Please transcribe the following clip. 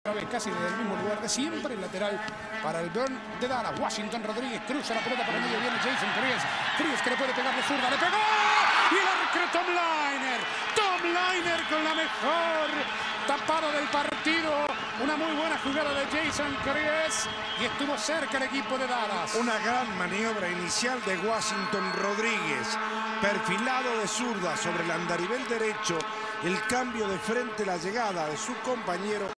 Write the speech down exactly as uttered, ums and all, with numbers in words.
Casi desde el mismo lugar de siempre, el lateral para el Burn de Dallas. Washington Rodríguez cruza la pelota por el medio, viene Jason Crees. Crees que le puede pegar de zurda, le pegó. Y el arquero Tom Liner. Tom Liner con la mejor tapada del partido. Una muy buena jugada de Jason Crees y estuvo cerca el equipo de Dallas. Una gran maniobra inicial de Washington Rodríguez. Perfilado de zurda sobre el andarivel derecho. El cambio de frente, la llegada de su compañero.